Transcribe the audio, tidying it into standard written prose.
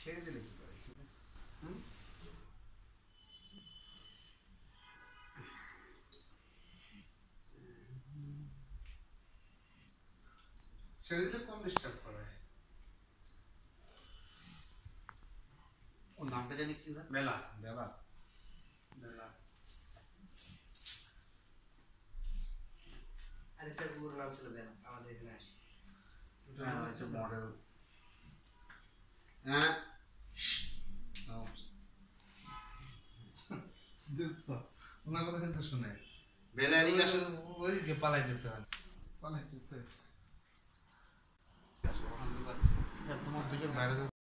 ছেড়ে দিলে কি করে? ছেড়ে দিলে কম ডিস্টার্ব করে। ওর নামটা জানি কি? বেলা। বেলা বেলা। আরেকটা কুকুর নাম ছিল দেন আমাদের এখানে আসি। মডেল। হ্যাঁ ওনার কথা কিন্তু শুনে বেলা এদিকে আসো। ওইদিকে পালাইতেছে তোমার দুজন বাইরে